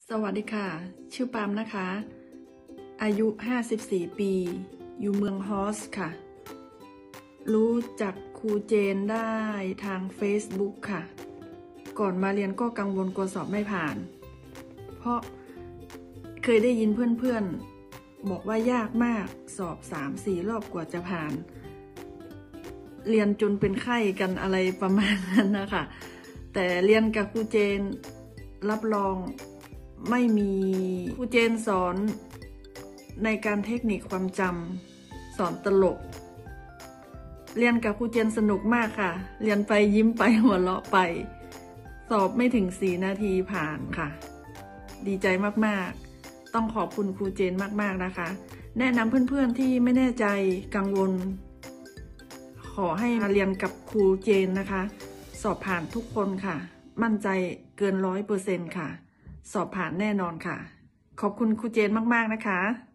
สวัสดีค่ะชื่อปามนะคะอายุ54ปีอยู่เมืองฮอสค่ะรู้จักครูเจนได้ทาง Facebook ค่ะก่อนมาเรียนก็กังวลกลัวสอบไม่ผ่านเพราะเคยได้ยินเพื่อนๆบอกว่ายากมากสอบ 3-4 รอบกว่าจะผ่านเรียนจนเป็นไข้กันอะไรประมาณนั้นนะคะแต่เรียนกับครูเจนรับรองไม่มีครูเจนสอนในการเทคนิคความจำสอนตลกเรียนกับครูเจนสนุกมากค่ะเรียนไปยิ้มไปหัวเราะไปสอบไม่ถึง4 นาทีผ่านค่ะดีใจมากๆต้องขอบคุณครูเจนมากๆนะคะแนะนำเพื่อนๆที่ไม่แน่ใจกังวลขอให้มาเรียนกับครูเจนนะคะสอบผ่านทุกคนค่ะมั่นใจเกิน100%ค่ะสอบผ่านแน่นอนค่ะขอบคุณครูเจนมากๆนะคะ